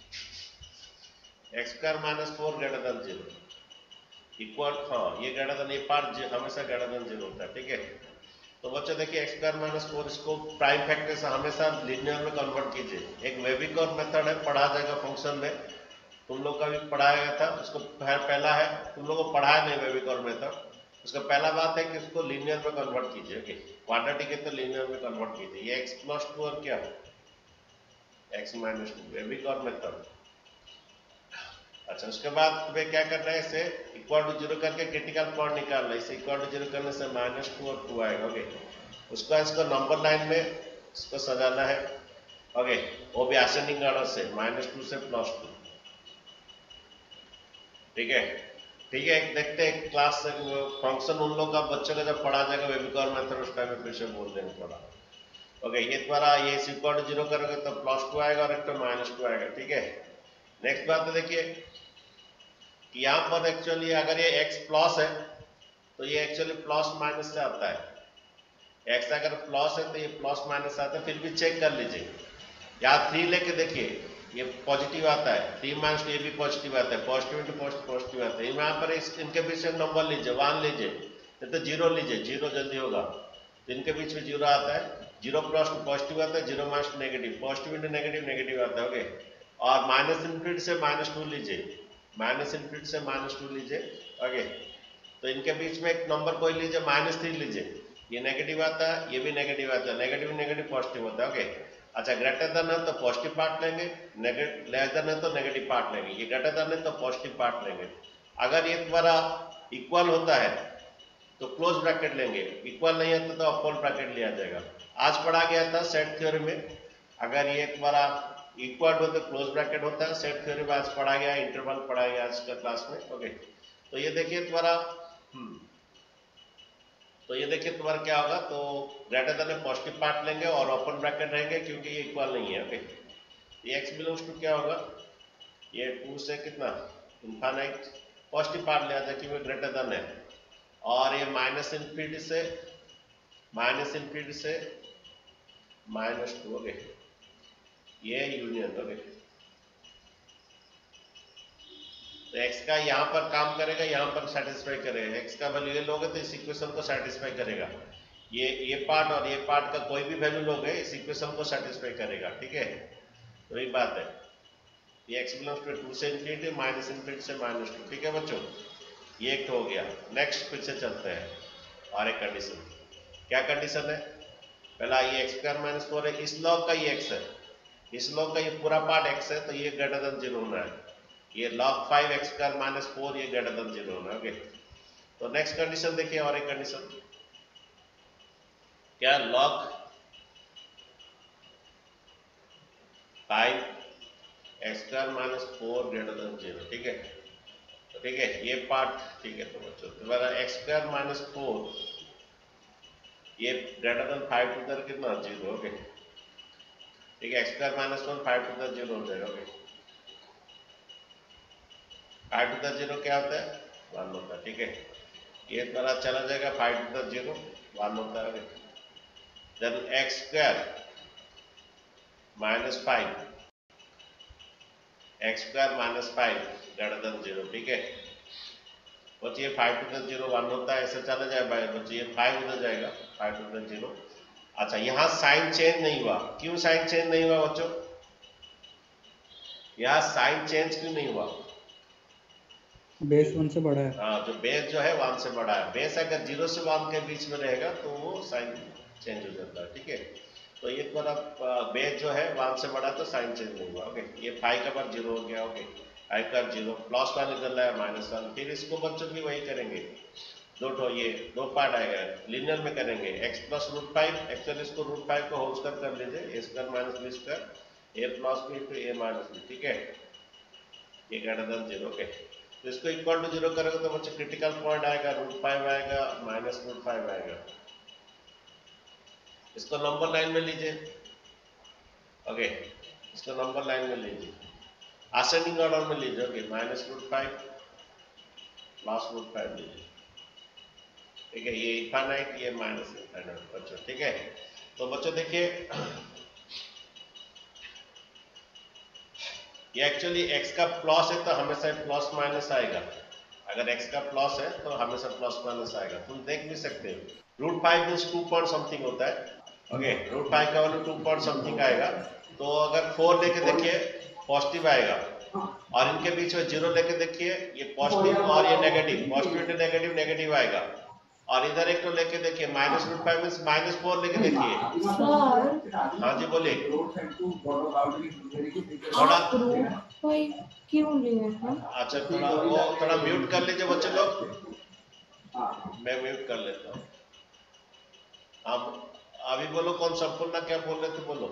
x square minus four greater than zero equal, हाँ ये ग्रेटर देन, ये पार्ट हमेशा ग्रेटर देन जीरो होता है। ठीक है, तो बच्चों देखिए एक्स स्क्वायर माइनस फोर, इसको प्राइम फैक्टर से हमेशा लीनियर में कन्वर्ट कीजिए। एक वेबिकॉन मेथड है, पढ़ा जाएगा फंक्शन में, तुम लोग का भी पढ़ाया गया था, उसको पहला है, तुम लोगों को पढ़ाया नहीं वेबिकॉन मेथड, उसका पहला बात है कि उसको लीनियर में कन्वर्ट कीजिए। ओके, क्वाड्रेटिक है तो लीनियर में कन्वर्ट कीजिए। ये एक्स प्लस टू और क्या एक्स माइनस टू, ये भी एक और मेथड। अच्छा, उसके बाद तुम्हें क्या करना है, इसे इक्वल टू जीरो करके क्रिटिकल पॉइंट निकालना है। इसे इक्वल टू जीरो करने से माइनस टू और टू आएगा। ओके, उसका इसको नंबर लाइन में इसको सजाना है। ओके, वो भी असेंडिंग ऑर्डर से माइनस टू से प्लस टू। ठीक है, ठीक है। देखते हैं क्लास फंक्शन उन लोग का बच्चों का जब पढ़ा जाएगा वेबिकॉन मेथड, उस टाइम में फिर से बोल देंगे थोड़ा। ओके, ये द्वारा ये इक्वल टू जीरो करोगे तो प्लस टू आएगा और एक तो माइनस टू आएगा। ठीक है, नेक्स्ट बात देखिए कि यहाँ पर एक्चुअली अगर ये x प्लस है तो ये एक्चुअली प्लस माइनस से आता है। x अगर प्लस है तो ये प्लस माइनस आता है। फिर भी चेक कर लीजिए, यहाँ थ्री लेके देखिए ये पॉजिटिव आता है, थ्री माइनस टू ये भी पॉजिटिव आता है, पॉजिटिव इंटू पॉजिटिव आता है। यहाँ पर इस, इनके बीच में नंबर लीजिए, वन लीजिए, नहीं तो जीरो लीजिए, जीरो जल्दी होगा। तो इनके बीच में जीरो आता है, जीरो प्लस टू पॉजिटिव आता है, zero minus two negative, positive into negative negative आता है। ओके, और माइनस इनफिनिटी से माइनस टू लीजिए, माइनस इनफिनिटी से माइनस टू लीजिए। ओके, तो इनके बीच में एक नंबर कोई लीजिए, माइनस थ्री लीजिए, ये नेगेटिव आता है, ये भी नेगेटिव आता है, नेगेटिव नेगेटिव पॉजिटिव होता है। ओके, अच्छा, ग्रेटर देन है तो पॉजिटिव पार्ट लेंगे, नेगेटिव लेस देन है तो नेगेटिव पार्ट लेंगे, ये ग्रेटर देन है तो पॉजिटिव पार्ट लेंगे। अगर ये तुम्हारा इक्वल होता है तो क्लोज ब्रैकेट लेंगे, इक्वल नहीं होता तो अपोल ब्रैकेट लिया जाएगा। आज पढ़ा गया था सेट थ्योरी में, अगर ये तुम्हारा इक्वल हो तो क्लोज ब्रैकेट होता है। सेट थ्योरी में आज पढ़ा गया, इंटरवल पढ़ा गया आज का क्लास में। ओके, तो ये देखिए तुम्हारा हम्म तो ये देखिए तुम्हारा क्या होगा, तो ग्रेटर देन पॉजिटिव पार्ट लेंगे और ओपन ब्रैकेट रहेंगे क्योंकि ये इक्वल नहीं है। ओके, ये x बिलोंग्स टू क्या होगा, ये टू से कितना इनफाइनाइट, पॉजिटिव पार्ट लिया जाए क्योंकि ग्रेटर देन है, और ये माइनस इनफिनिटी से माइनस इनफिनिटी से माइनस टू। ओके, ये यूनियन। ओके, तो x का यहाँ पर काम करेगा, यहाँ पर सेटिस्फाई करेगा। x का वैल्यू ये लोगे तो इस इक्वेशन को सेटिस्फाई करेगा। ये ये पार्ट और ये पार्ट का कोई भी वैल्यू लोगे इस इक्वेशन को सेटिस्फाई करेगा। ठीक है, तो यही बात है। ये x बिलोंग्स टू टू से इंफिनिटी, माइनस इंफिनिटी से माइनस टू। ठीक है बच्चों, ये एक हो गया। नेक्स्ट फिर से चलते हैं और एक कंडीशन। क्या कंडीशन है, पहला ये एक्स स्क्वायर माइनस फोर है, इस लॉग का ये x है, इस लॉग का ये पूरा पार्ट x है, तो ये ग्रेटर देन जीरो होना है। ये log five x square minus four ये ग्रेटर देन जीरो होना। ओके, तो नेक्स्ट कंडीशन देखिए, और एक कंडीशन क्या, log five x square minus four greater than zero. ठीक है, तो ठीक है ये पार्ट। ठीक है, तो बच्चों तुम्हारा एक्स स्क्वायर माइनस फोर ये greater than five to the कितना जीरो। ओके, ठीक है, x square minus one five to the zero हो जाएगा। Okay, five to the zero क्या होता है, वन होता है। ठीक है, ये द्वारा चला जाएगा, five to the zero one होता है। Then x square minus five x square minus five greater than zero. ठीक है, बच्चे five to the zero one होता है, ऐसे चला जाए बच्चे, ये फाइव उधर जाएगा, फाइव टू द जीरो। अच्छा, यहाँ साइन चेंज नहीं हुआ, क्यों साइन चेंज नहीं हुआ बच्चों, यहाँ साइन चेंज क्यों नहीं हुआ, बेस वन से बड़ा है। हाँ, जो बेस जो है वन से बड़ा है। बेस अगर जीरो से वन के बीच में रहेगा तो वो साइन चेंज हो जाता है। ठीक है, तो ये थोड़ा बेस जो है वन से बड़ा तो साइन चेंज नहीं हुआ। ओके, ये फाइव का बार जीरो हो गया। ओके, फाइव का जीरो, प्लस वन इधर लाया माइनस वन, फिर इसको बच्चों भी वही करेंगे, दो ठो ये दो पार्ट आएगा, लिनियर में करेंगे। X plus root five, actually इसको रूट फाइव को होल स्क्वायर कर लीजिए, a square minus b square, a plus b into a minus b. ठीक है, ये ग्रेटर देन जीरो। ओके, तो इसको इक्वल टू जीरो करोगे तो बच्चे क्रिटिकल पॉइंट आएगा, रूट फाइव आएगा, माइनस रूट फाइव आएगा। इसको नंबर लाइन में लीजिए। ओके, इसको नंबर लाइन में लीजिए, असेंडिंग ऑर्डर में लीजिए। Okay, minus root five plus root five लीजिए। ठीक है, ये इनफाइनाइट, ये माइनस इनफाइनाइट बच्चों। ठीक है, तो बच्चों देखिए ये एक्चुअली x का प्लस है तो हमेशा प्लस माइनस आएगा, अगर x का प्लस है तो हमेशा प्लस माइनस आएगा। तुम देख भी सकते हो, root five means two point something होता है। ओके, रूट फाइव का वैल्यू टू पॉइंट समथिंग आएगा, तो अगर फोर लेके देखिए पॉजिटिव आएगा, और इनके बीच में जीरो लेके देखिए ये पॉजिटिव और ये negative, positive into negative negative आएगा, और इधर एक तो लेके देखिए minus root five means minus four लेके देखिए। सर हाँ जी बोलिए। थोड़ा आप रूट फाइव क्यों लिए हैं? अच्छा थोड़ा वो थोड़ा म्यूट कर लीजिए बच्चे लोग, मैं म्यूट कर लेता हूँ। आप अभी बोलो कौन संपूर्ण क्या बोल रहे थे, बोलो।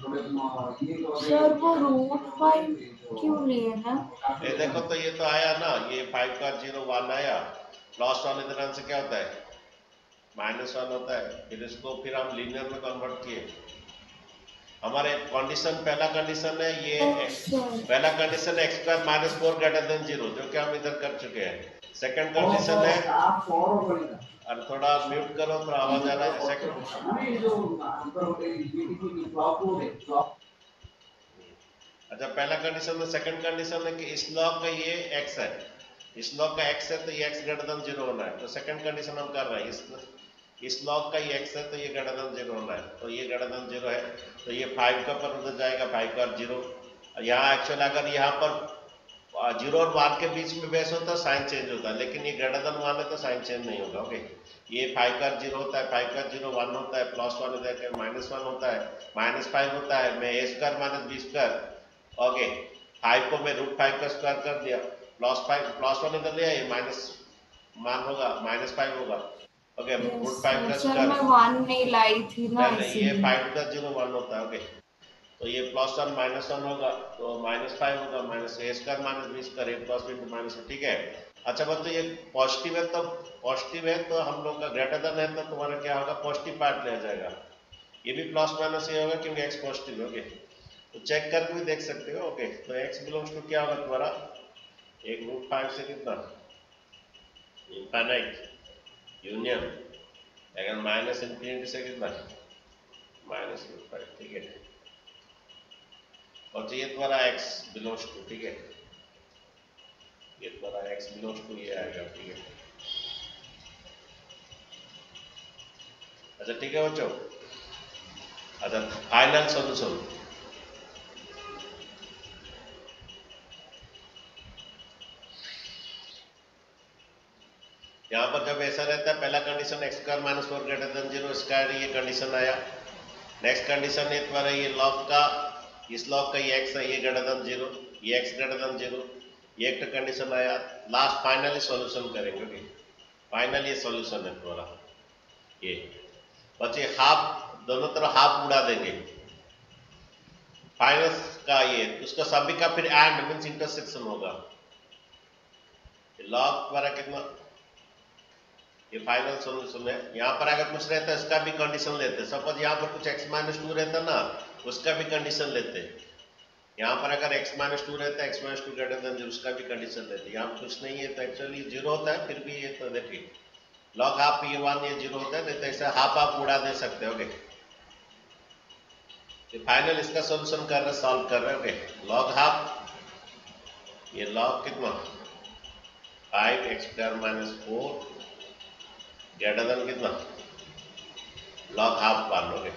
सर वो रूट फाइव क्यों लिए हैं? ये देखो तो ये तो आया ना, ये फाइव का जीरो वन आया, प्लस वन इधर आंसर क्या होता है माइनस वन होता है। फिर इसको फिर हम लीनियर में कन्वर्ट किए। हमारे कंडीशन पहला कंडीशन है ये सर पहला कंडीशन है x square minus four greater than zero, जो कि हम इधर कर चुके हैं। सेकंड कंडीशन है, और थोड़ा म्यूट करो, थोड़ा आवाज आ रहा है। सेकंड अच्छा पहला कंडीशन है। सेकंड कंडीशन है कि इस लॉग का ये x है, इस लॉग का x है तो ये x ग्रेटर देन जीरो होना है। तो सेकंड कंडीशन हम कर रहे हैं, इस इस लॉग का ये x है तो ये ग्रेटर देन जीरो होना है। तो ये ग्रेटर देन जीरो है तो ये फाइव का पर उधर जाएगा, फाइव का जीरो। यहाँ एक्चुअली अगर यहाँ पर जीरो और वन के बीच में बेस होता है साइन चेंज होता है, लेकिन ये ग्रेटर देन वन है तो साइन चेंज नहीं होगा। ओके, ये फाइव का जीरो होता है, फाइव का जीरो वन होता है, प्लस वन इधर माइनस वन होता है, माइनस फाइव होता है, मैं a square minus b square. Okay, five को मैं रूट फाइव का स्क्वायर कर दिया, प्लस फाइव प्लस वन इधर ले आइए, माइनस मान होगा माइनस फाइव होगा। ओके, रूट फाइव का सर स्क्वायर मैं वन नहीं लाई थी ना नहीं नहीं, ये इसीलिए। फाइव का जीरो वन होता है। ओके, तो ये प्लस वन माइनस वन होगा तो माइनस फाइव होगा, minus a square minus b square, a plus into minus. ठीक है। अच्छा बच्चों ये पॉजिटिव है तो पॉजिटिव है तो हम लोग का ग्रेटर देन है तो तुम्हारा क्या होगा, पॉजिटिव पार्ट ले जाएगा। ये भी प्लस माइनस ये होगा क्योंकि एक्स पॉजिटिव है। ओके, तो चेक करके भी देख सकते हो। ओके, तो x बिलोंग्स टू क्या होगा तुम्हारा, एक रूट फाइव से कितना इनफाइनाइट यूनियन, अगर माइनस इंफिनिटी से कितना माइनस रूट फाइव। ठीक है, और ये तुम्हारा x बिलोंग्स टू, ठीक है, ये तुम्हारा x बिलोंग्स टू ये आएगा। ठीक है, अच्छा ठीक है बच्चों। अच्छा फाइनल सॉल्यूशन, यहाँ पर जब ऐसा रहता है पहला condition x square minus four greater than zero, इसका ये कंडीशन आया। नेक्स्ट कंडीशन है तुम्हारा ये लॉग का, इस लॉग का ये एक्स है, ये ग्रेटर देन जीरो, ये एक्स ग्रेटर देन जीरो, ये एक कंडीशन आया। लास्ट फाइनली सॉल्यूशन करेंगे। ओके, फाइनल ये सॉल्यूशन है तुम्हारा ये। बच्चे हाफ दोनों तरफ हाफ उड़ा देंगे फाइनल का ये, उसका सभी का फिर एंड मींस इंटरसेक्शन होगा। लॉग तुम्हारा कितना, ये फाइनल सॉल्यूशन है। यहाँ पर अगर कुछ रहता है इसका भी कंडीशन लेते, सपोज यहाँ पर कुछ x माइनस टू रहता ना, उसका भी कंडीशन लेते। यहाँ पर अगर x माइनस टू रहता है, x minus two greater than zero, उसका भी कंडीशन लेते। यहाँ पर कुछ नहीं है तो एक्चुअली जीरो होता है, फिर भी ये तो देखिए लॉग हाफ ये वन ये जीरो होता है, नहीं तो ऐसे हाफ हाफ उड़ा दे सकते हो। ये फाइनल इसका सोल्यूशन कर रहे सॉल्व कर रहे हो। लॉग हाफ, ये लॉग कितना five x square minus four greater than कितना लॉग हाफ वन। हो गए,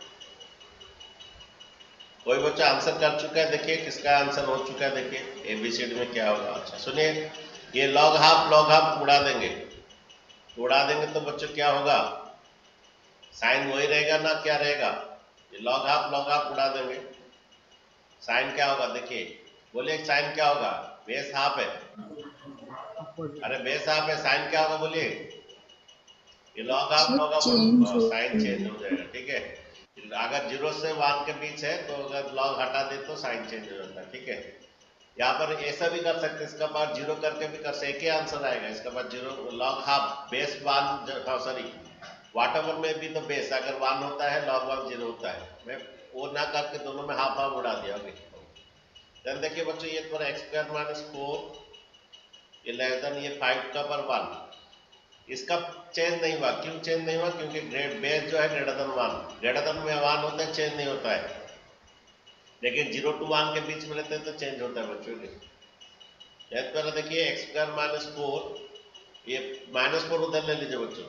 कोई बच्चा आंसर कर चुका है, देखिए किसका आंसर हो चुका है, देखिए एबीसीडी में क्या होगा। अच्छा सुनिए, ये लॉग हाफ लॉग हाफ उड़ा देंगे, उड़ा देंगे तो बच्चों क्या होगा, साइन वही रहेगा ना, क्या रहेगा, ये लॉग हाफ लॉग हाफ उड़ा देंगे, साइन क्या होगा, देखिए बोलिए साइन क्या होगा, बेस हाफ है, अरे बेस हाफ है, साइन क्या होगा बोलिए, ये log half log half sign change हो जाएगा। ठीक है, अगर जीरो से वन के बीच है तो अगर लॉग हटा दे तो साइन चेंज हो जाता है। ठीक है, यहाँ पर ऐसा भी कर सकते हैं, इसका बाद जीरो करके भी कर सकते, एक ही आंसर आएगा इसका बाद zero log half base one, sorry whatever में भी तो बेस अगर वन होता है लॉग वन जीरो होता है, मैं वो ना करके दोनों में हाफ हाफ उड़ा दिया। देन देखिए बच्चों ये थोड़ा एक्स स्क्वायर माइनस फोर ये लेस देन ये फाइव का पर वन, इसका चेंज नहीं हुआ, क्यों चेंज नहीं हुआ, क्योंकि ग्रेड बेस जो है greater than one, greater than में वन होता है चेंज नहीं होता है, लेकिन जीरो टू वन के बीच में रहते हैं तो चेंज होता है बच्चों के। तो देखिए एक्स स्क्वायर माइनस फोर ये माइनस फोर उधर ले लीजिए बच्चों,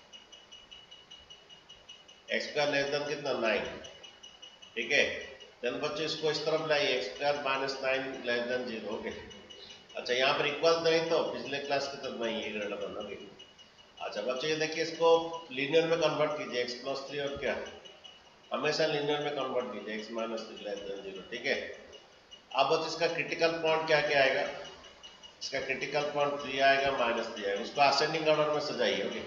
एक्स स्क्वायर लेस देन कितना नाइन। ठीक है, देन बच्चों इसको इस तरफ लाइए, x square minus nine less than zero. Okay, अच्छा यहाँ पर इक्वल नहीं तो पिछले क्लास की तरफ नहीं है ग्रेटर देन। ओके, अच्छा बच्चों ये देखिए इसको लीनियर में कन्वर्ट कीजिए, x प्लस थ्री और क्या हमेशा लीनियर में कन्वर्ट कीजिए, x minus three less than zero, ठीक है। अब बच्चों इसका क्रिटिकल पॉइंट क्या क्या आएगा, इसका क्रिटिकल पॉइंट थ्री आएगा, माइनस थ्री आएगा, उसको असेंडिंग ऑर्डर में सजाइए। Okay,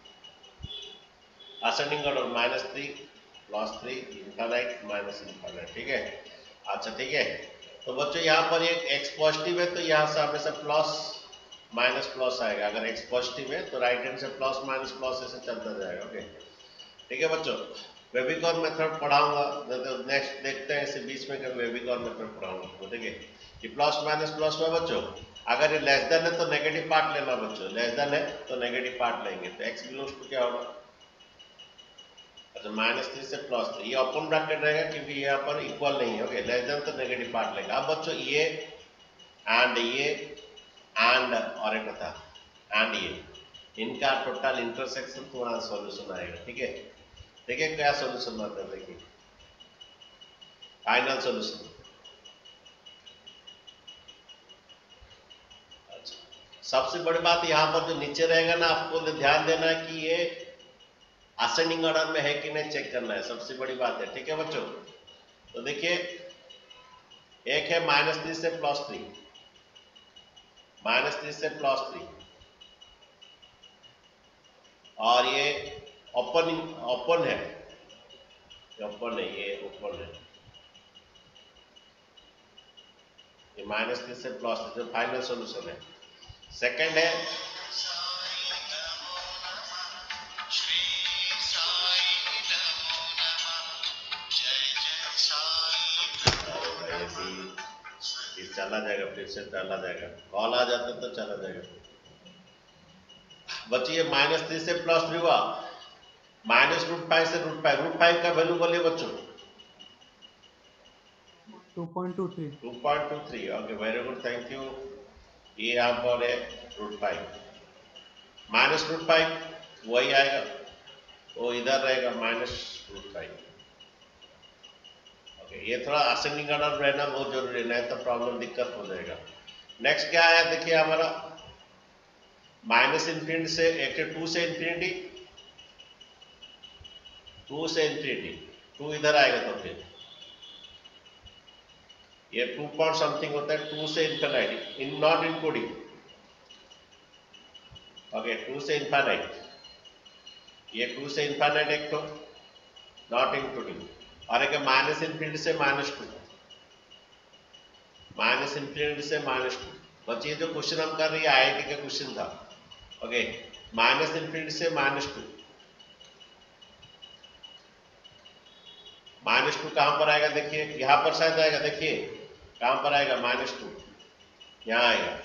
ascending order minus three plus three infinite minus infinite, ठीक है। अच्छा ठीक है, तो बच्चों यहाँ पर एक x पॉजिटिव है तो यहाँ से हमेशा प्लस माइनस प्लस आएगा, अगर x पॉजिटिव है तो राइट हैंड से प्लस माइनस प्लस ऐसे चलता जाएगा। ओके ठीक है बच्चों, वेबिकॉन मेथड पढ़ाऊंगा, तो नेक्स्ट देखते हैं इसे बीच में कभी वेबिकॉन मेथड पढ़ाऊंगा, तो ठीक है। ये प्लस माइनस प्लस में बच्चों अगर ये लेस देन है तो नेगेटिव पार्ट लेना बच्चों, लेस देन है तो नेगेटिव पार्ट लेंगे, तो x बिलोंग्स टू क्या होगा, अच्छा माइनस थ्री से प्लस थ्री, ये ओपन ब्रैकेट रहेगा क्योंकि यहाँ पर इक्वल नहीं है। ओके, लेस देन तो नेगेटिव पार्ट लेगा। अब बच्चों ये एंड ये एंड और एक था एंड ये, इनका टोटल इंटरसेक्शन तुम्हारा सॉल्यूशन आएगा, ठीक है। देखिए क्या सॉल्यूशन आता है, देखिए फाइनल सॉल्यूशन। अच्छा, सबसे बड़ी बात यहाँ पर जो नीचे रहेगा ना, आपको ध्यान देना है कि ये असेंडिंग ऑर्डर में है कि नहीं चेक करना है, सबसे बड़ी बात है, ठीक है बच्चों। तो देखिए एक है माइनस थ्री से प्लस थ्री, माइनस थ्री से प्लस थ्री, और ये ओपन ओपन है, ओपन है, ये ओपन है, ये माइनस थ्री से प्लस थ्री जो फाइनल सॉल्यूशन है। सेकंड है चला जाएगा, फिर से चला जाएगा, कॉल आ जाता तो चला जाएगा। बच्चों ये माइनस थ्री से प्लस थ्री हुआ, माइनस रूट फाइव से रूट फाइव, रूट फाइव का वैल्यू बोलिए बच्चों two point two three, two point two three. Okay very good, thank you. ये यहाँ पर है root five, minus root five वही आएगा, वो इधर रहेगा माइनस रूट फाइव। ये थोड़ा असेंडिंग ऑर्डर रहना बहुत जरूरी है, नहीं तो प्रॉब्लम दिक्कत हो जाएगा। नेक्स्ट क्या है देखिए हमारा माइनस इंफिनिटी से एक टू से इंफिनिटी, टू से इंफिनिटी, टू इधर आएगा तो फिर ये टू पॉइंट समथिंग होता है, टू से इनफिनिटी इन नॉट इंक्लूडिंग, ओके टू से इनफिनिटी, ये टू से इनफिनिटी एक तो नॉट इंक्लूडिंग, और एक माइनस इंफिनिटी से माइनस टू, माइनस इंफिनिटी से माइनस टू। बच्चे जो क्वेश्चन हम कर रही है आई आई टी का क्वेश्चन था। ओके माइनस इंफिनिटी से माइनस टू, माइनस टू कहां पर आएगा देखिए, यहां पर शायद आएगा, देखिए कहां पर आएगा माइनस टू, यहां आएगा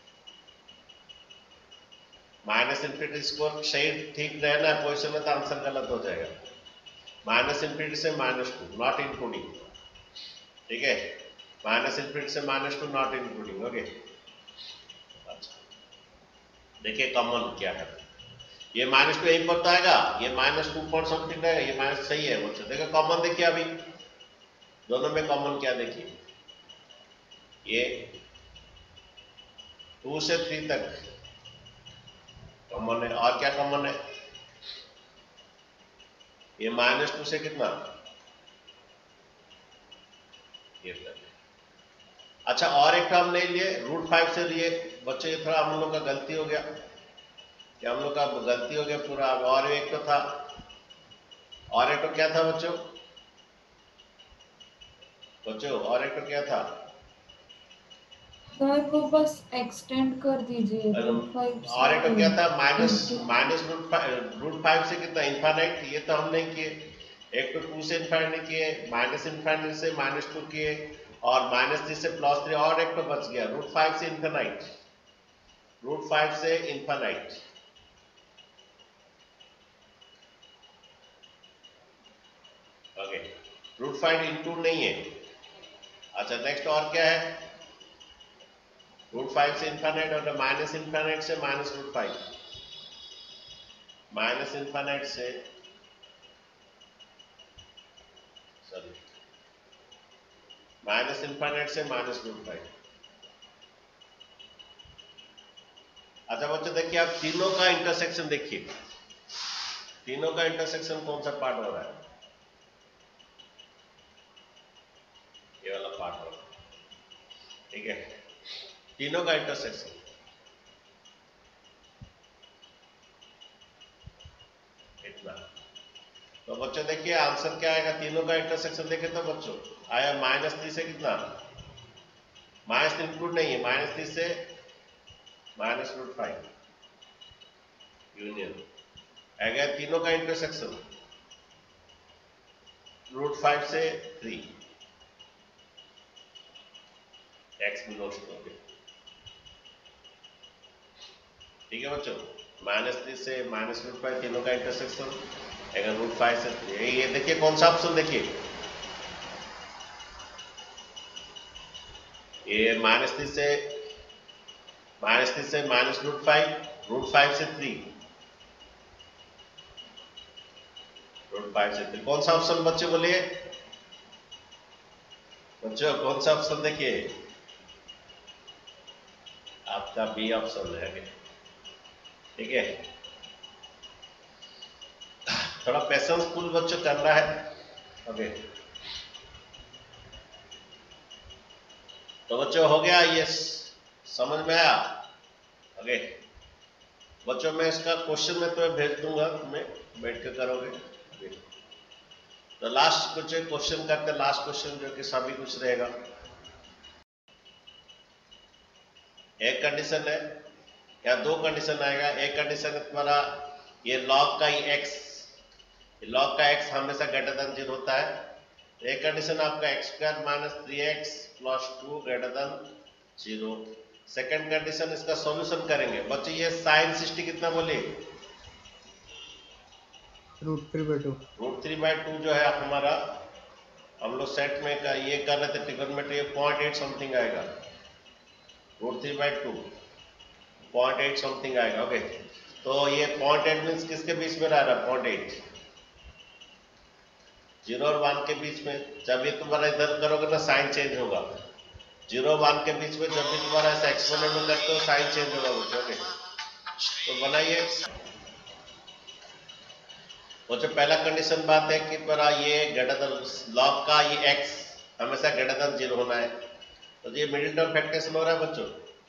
माइनस इंफिनिटी। इसको सही ठीक रहना है पोजिशन में, तो आंसर गलत हो जाएगा। माइनस इंफिनिटी से माइनस टू नॉट इंक्लूडिंग, ठीक है, माइनस इंफिनिटी से minus two not including. Okay अच्छा देखिए कॉमन क्या है, ये माइनस टू यहीं पर आएगा, ये माइनस टू पॉइंट समथिंग रहेगा, ये माइनस सही है बच्चों। देखिए कॉमन देखिए अभी दोनों में कॉमन क्या देखिए, ये टू से थ्री तक कॉमन है, और क्या कॉमन है, ये माइनस टू से कितना ये तक। अच्छा और एक हम ले लिए रूट फाइव से लिए बच्चों, ये थोड़ा हम लोग का गलती हो गया, कि हम लोग का गलती हो गया पूरा। और एक तो था, और एक तो क्या था बच्चों, बच्चों और एक तो क्या था सर वो बस एक्सटेंड कर दीजिए रूट फाइव से। और एक तो क्या था minus minus root five, root five से कितना इनफाइनाइट, ये तो हम नहीं किए। एक तो टू से इनफाइनाइट किए, माइनस इनफाइनाइट से माइनस टू किए, और माइनस थ्री से प्लस थ्री, और एक तो बच गया रूट फाइव से इनफाइनाइट, रूट फाइव से infinite. Okay root five include नहीं है। अच्छा नेक्स्ट और क्या है, रूट फाइव से इनफाइनाइट और माइनस इनफाइनाइट से minus root five, minus infinite से सॉरी माइनस इनफाइनाइट से माइनस रूट फाइव। अच्छा बच्चों देखिए, आप तीनों का इंटरसेक्शन देखिए, तीनों का इंटरसेक्शन कौन सा पार्ट हो रहा है? ये वाला पार्ट हो रहा है, ठीक है, तीनों का इंटरसेक्शन इतना। तो बच्चों देखिए आंसर क्या आएगा, तीनों का इंटरसेक्शन देखे तो बच्चों आया माइनस थ्री से कितना, माइनस थ्री इंक्लूड नहीं है, माइनस थ्री से माइनस रूट फाइव यूनियन आ गया, तीनों का इंटरसेक्शन रूट फाइव से थ्री, एक्स बिलोंग्स टू, ठीक है बच्चों, माइनस थ्री से माइनस रूट फाइव तीनों का इंटरसेक्शन अगर रूट फाइव से थ्री, ये देखिए कौन सा ऑप्शन देखिए, ये माइनस थ्री से माइनस थ्री से minus root five, root five से थ्री, रूट फाइव से थ्री, कौन सा ऑप्शन बच्चों बोलिए, बच्चों कौन सा ऑप्शन देखिए, आपका बी ऑप्शन है, ठीक है, थोड़ा पेशेंस फुल बच्चों करना है, ओके। तो बच्चों हो गया, ये समझ में आया, ओके बच्चों, मैं इसका क्वेश्चन में तो भेज दूंगा, तुम्हें बैठ के करोगे। तो लास्ट कुछ क्वेश्चन करते, लास्ट क्वेश्चन जो कि सभी कुछ रहेगा, एक कंडीशन है या दो कंडीशन आएगा, एक कंडीशन है तुम्हारा ये लॉग का ही एक्स, लॉग का एक्स हमेशा ग्रेटर देन जीरो होता है, एक कंडीशन आपका x square minus three x plus two greater than zero, second condition इसका सॉल्यूशन करेंगे बच्चे, ये साइन सिक्सटी कितना बोलिए, root three by two, root three by two जो है हमारा, हम लोग सेट में का ये कर रहे थे ट्रिगोनोमेट्री, पॉइंट एट समथिंग आएगा, root three by two point eight something आएगा, ओके। तो ये पॉइंट एट मीन्स किसके बीच में रह रहा है, पॉइंट एट, जीरो और वन के बीच में, जब ये तुम्हारा इधर करोगे ना साइन चेंज होगा, जीरो वन के बीच में जब भी तुम्हारा ऐसा एक्सपोनेंट में करते हो साइन चेंज होगा बच्चों, ओके। तो बनाइए बच्चों, पहला कंडीशन बात है कि तुम्हारा ये ग्रेटर देन लॉग का ये एक्स हमेशा ग्रेटर देन जीरो होना है, तो ये मिडिल टर्म फैक्टरेशन हो रहा है बच्चों,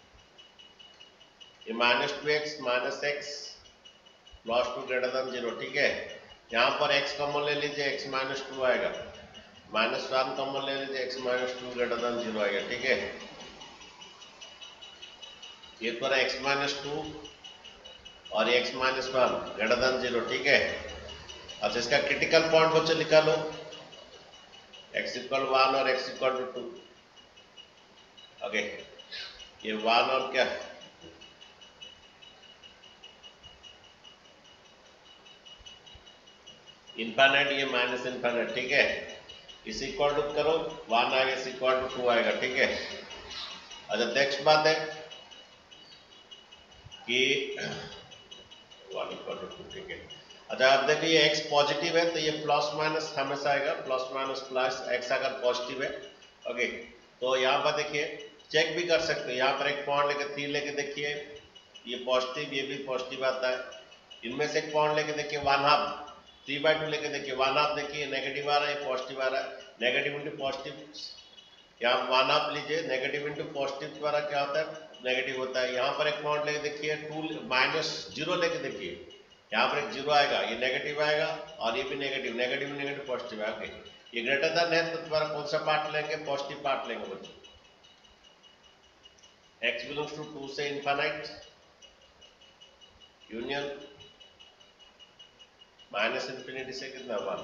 ये minus two x minus x plus two greater than zero, ठीक है, यहाँ पर x कॉमन ले लीजिए, x माइनस टू आएगा, माइनस वन कॉमन ले लीजिए, x minus two greater than zero आएगा, ठीक है, ये पर x माइनस टू और x minus one greater than zero, ठीक है। अच्छा इसका क्रिटिकल पॉइंट बच्चों लिखा लो, x इक्वल वन और x equal to two, okay, ये वन और क्या इनफाइनाइट, ये माइनस इनफाइनाइट, ठीक है, इस इक्वल टू करो वन आएगा, इस इक्वल टू टू आएगा, ठीक है। अच्छा नेक्स्ट बात है कि वन इक्वल टू टू, ठीक है। अच्छा आप देखिए ये x पॉजिटिव है तो ये प्लस माइनस हमेशा आएगा, प्लस माइनस प्लस, x अगर पॉजिटिव है, ओके। तो यहाँ पर देखिए चेक भी कर सकते हैं, यहाँ पर एक पॉइंट लेके थ्री लेके देखिए, ये पॉजिटिव ये भी पॉजिटिव आता है, इनमें से एक पॉइंट लेके देखिए one half, three by two लेके देखिए वन हाफ, देखिए नेगेटिव आ रहा है, पॉजिटिव आ रहा है, नेगेटिव इंटू पॉजिटिव, यहाँ वन हाफ लीजिए, नेगेटिव इंटू पॉजिटिव द्वारा क्या होता है, नेगेटिव होता है, यहाँ पर एक पॉइंट लेके देखिए टू माइनस जीरो लेके देखिए, यहाँ पर एक जीरो आएगा, ये नेगेटिव आएगा और ये भी नेगेटिव, नेगेटिव नेगेटिव पॉजिटिव है, ओके। ये ग्रेटर देन है तो तुम्हारा कौन सा पार्ट लेंगे, पॉजिटिव पार्ट लेंगे बच्चों, x बिलोंग्स टू टू से इनफाइनाइट यूनियन माइनस इंफिनिटी से कितना वन,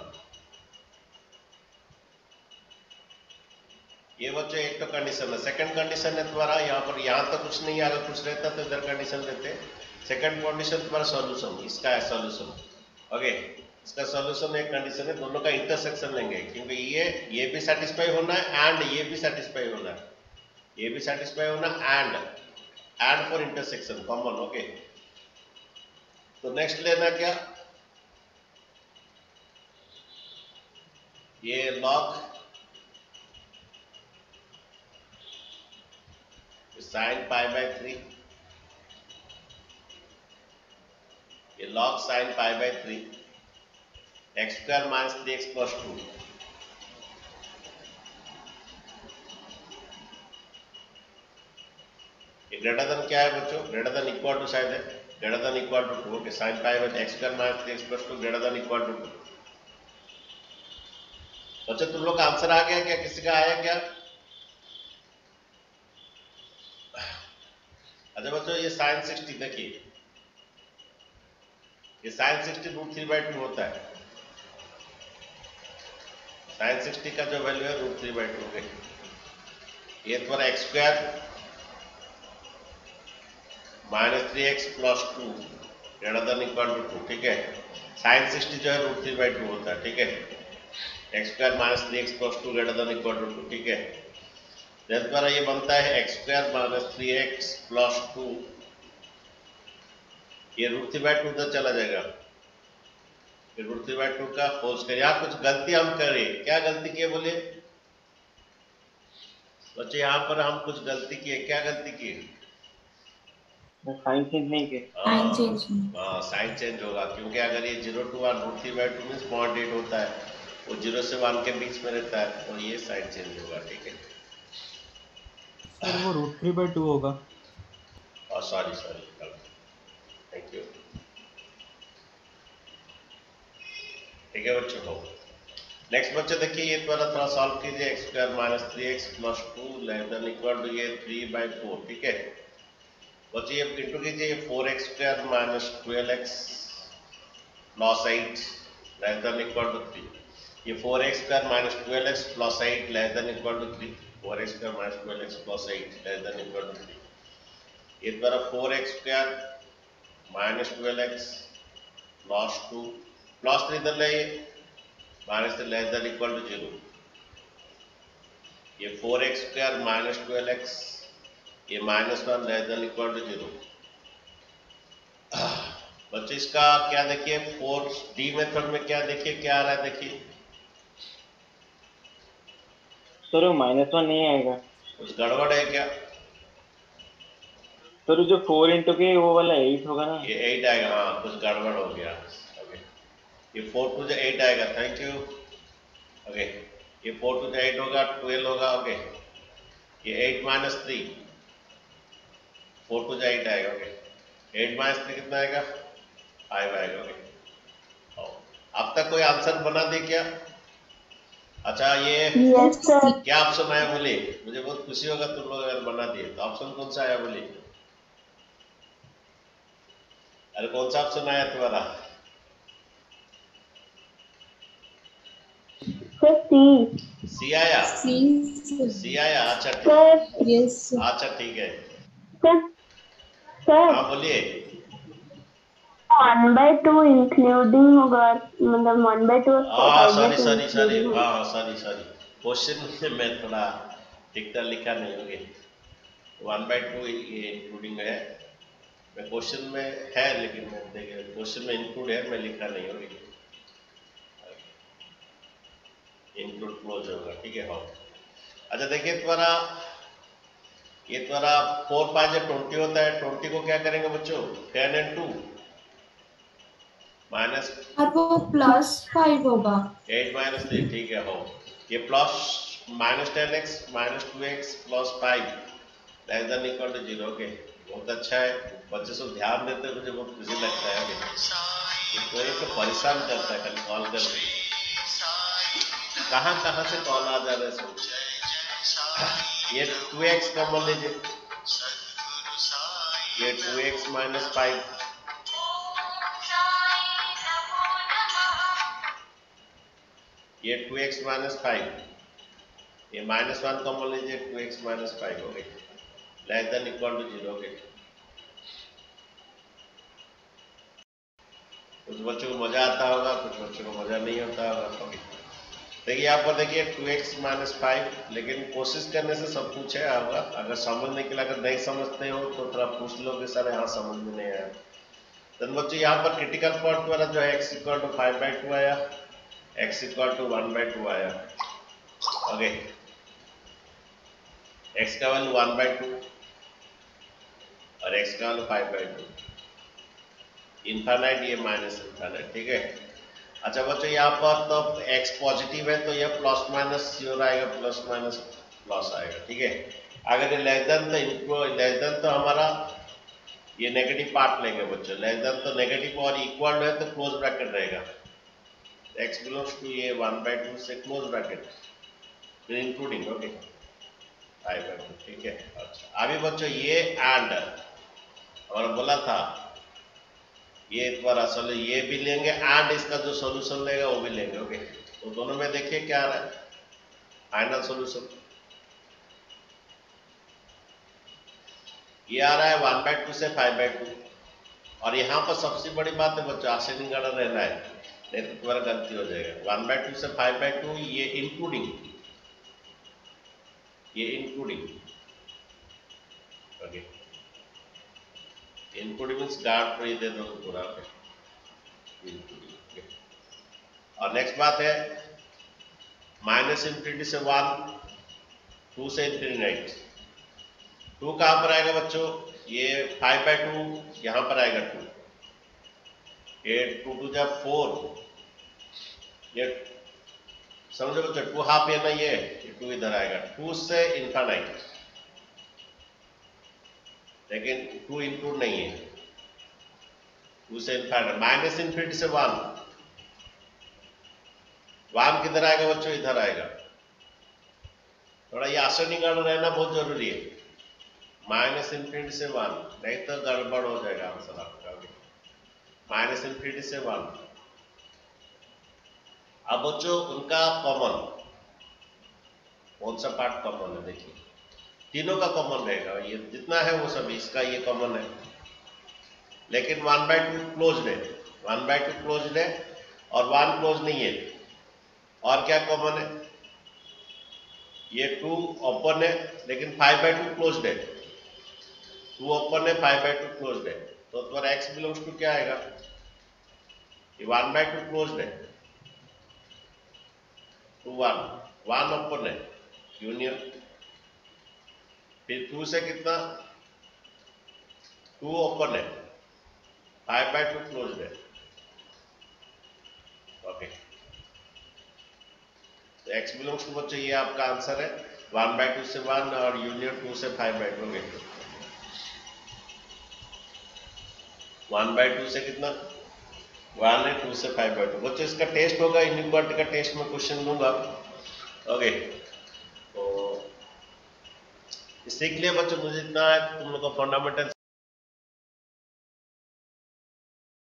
ये बच्चों एक तो कंडीशन है। सेकंड कंडीशन है तुम्हारा यहाँ पर, यहाँ तो कुछ नहीं, अगर कुछ रहता तो इधर कंडीशन देते, सेकंड कंडीशन तुम्हारा सॉल्यूशन, इसका है सॉल्यूशन, ओके। इसका सॉल्यूशन एक कंडीशन है, दोनों का इंटरसेक्शन लेंगे, क्योंकि ये ये भी सेटिस्फाई होना है एंड ये भी सेटिस्फाई होना है, ये भी सेटिस्फाई होना and and for intersection common, okay. तो नेक्स्ट लेना क्या, ये log sine pi by three log sin pi by three x square minus three x plus two. ये ग्रेटर देन क्या है बच्चों? ग्रेटर देन इक्वल टू शायद है, greater than equal to two. Okay, sin pi by x square minus three x plus two greater than equal to two. बच्चों तुम लोग का आंसर आ गया क्या? किसी का आया क्या? अच्छा बच्चों ये sin सिक्सटी देखिए, ये sin sixty root three by two होता है। sin सिक्सटी का जो वैल्यू है रूट थ्री बाई टू है। ये तुम्हारा x square minus three x plus two greater than equal to two, ठीक है। sin सिक्सटी जो है रूट थ्री बाई टू होता है, ठीक है। X square minus three x plus two greater than equal to two, ठीक है। इस द्वारा ये बनता है x square minus three x plus two, ये रूट थ्री बाई टू उधर चला जाएगा, ये रूट थ्री बाई टू का होल स्क्वायर। यहाँ कुछ गलती हम करें, क्या गलती किए बोलिए बच्चे? यहाँ पर हम कुछ गलती किए, क्या गलती किए? साइन चेंज नहीं किए। साइन चेंज नहीं। हाँ साइन चेंज होगा, क्योंकि अगर ये zero to one root three by two mean point eight होता है, वो जीरो से वन के बीच में रहता है, तो ये साइन चेंज होगा, ठीक है। सर वो रूट थ्री बाई टू होगा। और सॉरी सॉरी थैंक यू, ठीक है बच्चों। हो नेक्स्ट बच्चे देखिए, ये थोड़ा थोड़ा सॉल्व कीजिए। X square minus three x plus two less than equal to ये थ्री बाई फोर, ठीक है बच्चे। ये इंटू कीजिए, ये four x square minus twelve x plus eight less than equal to three. ये four x square minus twelve x plus eight less than equal to three, four x square minus twelve x plus eight less than equal to three. ये द्वारा four x square minus twelve x plus two plus three इधर ले minus three less than equal to zero. ये four x square minus twelve x, ये minus one less than equal to zero. बच्चे इसका क्या देखिए, फोर डी मेथड में क्या देखिए क्या आ रहा है, देखिए सर वो माइनस वन नहीं आएगा। कुछ गड़बड़ है क्या? सर जो फोर इंटू के वो वाला एट होगा ना। ये एट आएगा, हाँ कुछ गड़बड़ हो गया। ओके, ये फोर टू जो एट आएगा, थैंक यू। ओके, ये फोर टू जो एट होगा, ट्वेल्व होगा। ओके, ये eight minus three, four two जो एट आएगा। ओके, एट माइनस थ्री कितना आएगा? फाइव आएगा। ओके, अब तक कोई आंसर बना दे क्या? अच्छा ये यस सर। क्या ऑप्शन आया बोले? मुझे बहुत खुशी होगा तुम लोग अगर बना दिए तो। ऑप्शन कौन सा आया बोले? अरे कौन सा ऑप्शन आया तुम्हारा? सर सी। सी आया? सी सी आया, अच्छा ठीक, सर। यस अच्छा ठीक है। सर। सर हाँ बोलिए। वन बाई टू इंक्लूडिंग होगा, मतलब वन बाई टू। हाँ सॉरी सॉरी सॉरी, हाँ सॉरी सॉरी, क्वेश्चन में मैं थोड़ा ठीक तरह लिखा नहीं होगी। वन बाई टू ये इंक्लूडिंग है, मैं क्वेश्चन में है, लेकिन मैं देखिए क्वेश्चन में इंक्लूड है, मैं लिखा नहीं होगी, इंक्लूड क्लोज होगा, ठीक है। हाँ अच्छा देखिए तुम्हारा, ये तुम्हारा फोर पाँच ट्वेंटी होता है, ट्वेंटी को क्या करेंगे बच्चों? टेन एंड टू माइनस, और वो प्लस फाइव होगा। एट माइनस थ्री, ठीक है। हो ये plus minus ten x minus two x plus five less than equal to zero. Okay, बहुत अच्छा है, बच्चे सब ध्यान देते हैं, मुझे बहुत खुशी लगता है। ये कोई तो परेशान करता है खाली कॉल करके, कहाँ कहाँ से कॉल आ जा रहे हैं सब। ये टू एक्स कॉमन लीजिए, ये टू एक्स माइनस फाइव, ये टू एक्स माइनस फाइव, ये माइनस वन कॉमन लीजिए, टू एक्स माइनस फाइव हो गई less than equal to zero. के कुछ बच्चों को मजा आता होगा, कुछ बच्चों को मजा नहीं होता होगा। देखिए यहाँ पर देखिए टू एक्स माइनस फाइव, लेकिन कोशिश करने से सब कुछ है होगा। अगर समझने के लिए अगर नहीं समझते हो तो थोड़ा पूछ लो कि सर यहाँ समझ में नहीं आया। तो बच्चों यहाँ पर क्रिटिकल पॉइंट वाला जो है x equal to five by two आया, x equal to one by two आया। ओके, एक्स का वैल्यू वन बाई टू और एक्स का value five by two. Infinite, ये माइनस इन्फाइनाइट, ठीक है। अच्छा बच्चों यहाँ पर तो x पॉजिटिव है तो यह प्लस माइनस जीरो आएगा, प्लस माइनस प्लस आएगा, ठीक है। अगर ये लेस देन तो लेस देन तो हमारा ये नेगेटिव पार्ट लेंगे बच्चों, लेस देन तो नेगेटिव और इक्वल है तो क्लोज ब्रैकेट रहेगा, x बिलोंग्स टू ये वन बाई टू से क्लोज ब्रैकेट फिर including, okay five by two, ठीक है। अच्छा अभी बच्चों ये एंड हमारा बोला था ये द्वारा सोल्यूशन ये भी लेंगे एंड इसका जो सॉल्यूशन लेगा वो भी लेंगे, ओके। तो दोनों में देखिए क्या आ रहा है फाइनल सॉल्यूशन, ये आ रहा है वन बाई टू से फाइव बाई टू। और यहाँ पर सबसे बड़ी बात है बच्चों असेंडिंग ऑर्डर रहना है, नहीं तो तुम्हारा गलती हो जाएगा। वन बाई टू से फाइव बाई टू ये इंक्लूडिंग, ये including, okay. Including means guard पर ये दे दो पूरा, इंक्लूडिंग। और नेक्स्ट बात है माइनस इंफिनिटी से वन, टू से इंफिनिटी। टू कहाँ पर आएगा बच्चों, ये फाइव बाई टू यहाँ पर आएगा टू, ये टू टू जा फोर, ये समझो बच्चों टू हाफ है ना, ये टू इधर आएगा, टू से इन्फाइनाइट, लेकिन टू इंक्लूड नहीं है, टू से इन्फाइनाइट। माइनस इंफिनिटी से वन, वन किधर आएगा बच्चों, इधर आएगा। थोड़ा ये असेंडिंग ऑर्डर रहना बहुत जरूरी है, माइनस इंफिनिटी से वन, नहीं तो गड़बड़ हो जाएगा आंसर आपका। माइनस इंफिनिटी से वन। अब बच्चों उनका कॉमन, कौन सा पार्ट कॉमन है देखिए, तीनों का कॉमन रहेगा, ये जितना है वो सब इसका ये कॉमन है, लेकिन वन बाई टू क्लोज है, वन बाई टू क्लोज है और वन क्लोज नहीं है। और क्या कॉमन है, ये टू ओपन है लेकिन फाइव बाई टू क्लोज है, टू ओपन है फाइव बाई टू क्लोज है, तो तुम्हारा एक्स बिलोंग्स टू क्या आएगा, ये वन बाई टू क्लोज है, टू वन, वन ओपन है यूनियन, फिर टू से कितना, टू ओपन है, फाइव बाई टू क्लोज है, ओके। तो एक्स बिलोंग्स टू बच्चों ये आपका आंसर है, वन बाई टू से वन और यूनियन टू से five by two, one by two से कितना, वन है, टू से फाइव बाई टू। बच्चों इसका टेस्ट होगा, इनइक्वालिटी का टेस्ट में क्वेश्चन दूंगा, ओके। तो सीख लिया बच्चों, मुझे इतना है तुम लोग का फंडामेंटल